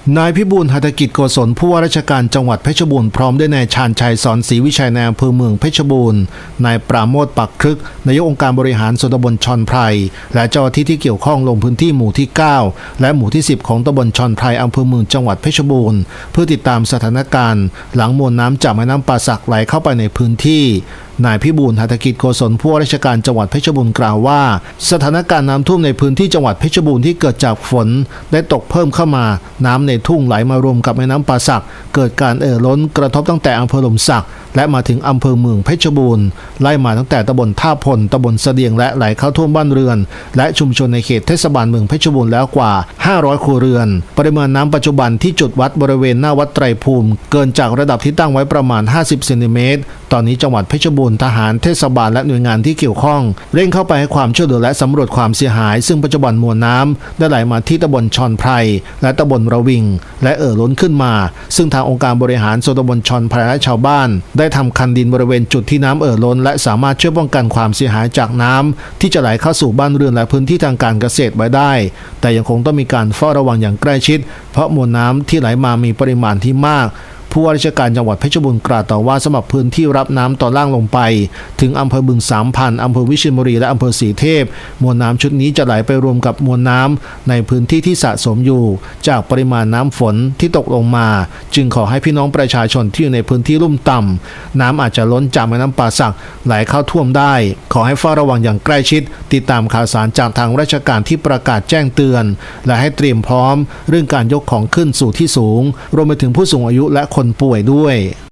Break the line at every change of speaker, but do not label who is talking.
นายพิบูลย์ หัตถกิจโกศลผู้ว่าราชการจังหวัดเพชรบูรณ์พร้อมด้วยนายชาญชัยสอนศรีวิชัยนายอำเภอเมืองเพชรบูรณ์นายปราโมทย์ปักครึกนายกองค์การบริหารส่วนตำบลชอนไพรและเจ้าหน้าที่ที่เกี่ยวข้องลงพื้นที่หมู่ที่9และหมู่ที่10ของตำบลชอนไพรอำเภอเมืองจังหวัดเพชรบูรณ์เพื่อติดตามสถานการณ์หลังมวลน้ำจากแม่น้ำป่าสักไหลเข้าไปในพื้นที่นายพิบูลย์ หัตถกิจโกศลผู้ว่าราชการจังหวัดเพชรบูรณ์กล่าวว่าสถานการณ์น้ำท่วมในพื้นที่จังหวัดเพชรบูรณ์ที่เกิดจากฝนได้ตกเพิ่มเข้ามาน้ำในทุ่งไหลมารวมกับแม่น้ำป่าสักเกิดการล้นกระทบตั้งแต่อำเภอหล่มสักและมาถึงอำเภอเมืองเพชรบูรณ์ไล่มาตั้งแต่ตำบลท่าพลตำบลเสดียงและไหลเข้าท่วมบ้านเรือนและชุมชนในเขตเทศบาลเมืองเพชรบูรณ์แล้วกว่า500ครัวเรือนปริมาณน้ำปัจจุบันที่จุดวัดบริเวณหน้าวัดไตรภูมิเกินจากระดับที่ตั้งไว้ประมาณ50เซนติเมตรตอนนี้จังหวัดเพชรบูรณ์ทหารเทศบาลและหน่วยงานที่เกี่ยวข้องเร่งเข้าไปให้ความช่วยเหลือและสำรวจความเสียหายซึ่งปัจจุบันมวลน้ำได้ไหลมาที่ตำบลชอนไพรและตำบลระวิงและล้นขึ้นมาซึ่งทางองค์การบริหารส่วนตำบลชอนไพรและชาวบ้านได้ทำคันดินบริเวณจุดที่น้ำล้นและสามารถช่วยป้องกันความเสียหายจากน้ำที่จะไหลเข้าสู่บ้านเรือนและพื้นที่ทางการเกษตรไว้ได้แต่ยังคงต้องมีการเฝ้าระวังอย่างใกล้ชิดเพราะมวลน้ำที่ไหลมามีปริมาณที่มากผู้ว่าราชการจังหวัดเพชรบูรณ์กล่าวต่อว่าสำหรับพื้นที่รับน้ำตอนล่างลงไปถึงอำเภอบึงสามพันอำเภอวิเชียรบุรีและอำเภอศรีเทพมวลน้ำชุดนี้จะไหลไปรวมกับมวลน้ำในพื้นที่ที่สะสมอยู่จากปริมาณน้ำฝนที่ตกลงมาจึงขอให้พี่น้องประชาชนที่อยู่ในพื้นที่ลุ่มต่ำน้ำอาจจะล้นจากแม่น้ำป่าสักไหลเข้าท่วมได้ขอให้เฝ้าระวังอย่างใกล้ชิดติดตามข่าวสารจากทางราชการที่ประกาศแจ้งเตือนและให้เตรียมพร้อมเรื่องการยกของขึ้นสู่ที่สูงรวมไปถึงผู้สูงอายุและคนป่วยด้วย